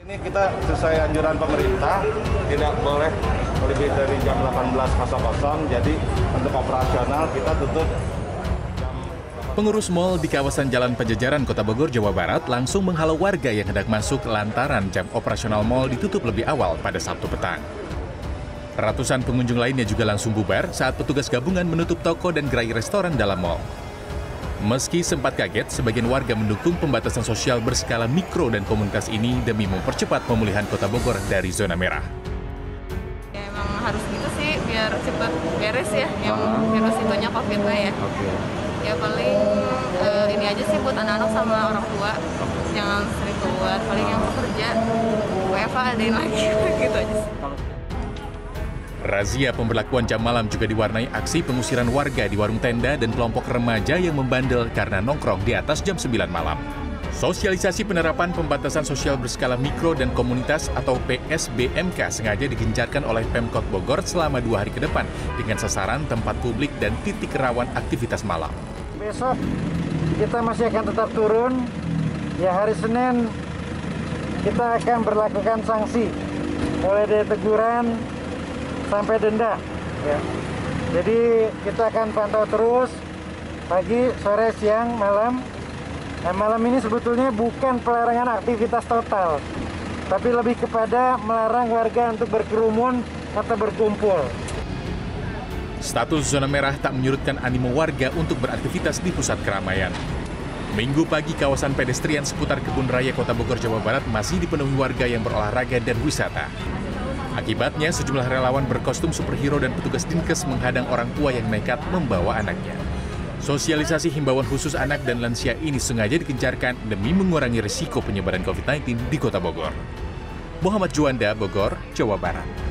Ini kita sesuai anjuran pemerintah, tidak boleh lebih dari jam 18.00, jadi untuk operasional kita tutup jam 18.00. Pengurus mal di kawasan Jalan Pajajaran, Kota Bogor, Jawa Barat langsung menghalau warga yang hendak masuk lantaran jam operasional mal ditutup lebih awal pada Sabtu petang. Ratusan pengunjung lainnya juga langsung bubar saat petugas gabungan menutup toko dan gerai restoran dalam mal. Meski sempat kaget, sebagian warga mendukung pembatasan sosial berskala mikro dan komunitas ini demi mempercepat pemulihan Kota Bogor dari zona merah. Ya, emang harus gitu sih biar cepat beres ya, yang virus itunya COVID ya. Ya paling ini aja sih buat anak-anak sama orang tua, jangan sering keluar. Paling yang bekerja, WFH adain lagi gitu aja sih. Razia pemberlakuan jam malam juga diwarnai aksi pengusiran warga di warung tenda dan kelompok remaja yang membandel karena nongkrong di atas jam 9 malam. Sosialisasi penerapan pembatasan sosial berskala mikro dan komunitas atau PSBMK sengaja digencarkan oleh Pemkot Bogor selama 2 hari ke depan dengan sasaran tempat publik dan titik rawan aktivitas malam. Besok kita masih akan tetap turun, ya hari Senin kita akan berlakukan sanksi mulai dari teguran sampai denda. Ya. Jadi kita akan pantau terus pagi, sore, siang, malam. Nah, malam ini sebetulnya bukan pelarangan aktivitas total, tapi lebih kepada melarang warga untuk berkerumun atau berkumpul. Status zona merah tak menyurutkan animo warga untuk beraktivitas di pusat keramaian. Minggu pagi kawasan pedestrian seputar Kebun Raya Kota Bogor, Jawa Barat masih dipenuhi warga yang berolahraga dan wisata. Akibatnya, sejumlah relawan berkostum superhero dan petugas dinkes menghadang orang tua yang nekat membawa anaknya. Sosialisasi himbauan khusus anak dan lansia ini sengaja dikencarkan demi mengurangi risiko penyebaran COVID-19 di Kota Bogor. Muhammad Juanda, Bogor, Jawa Barat.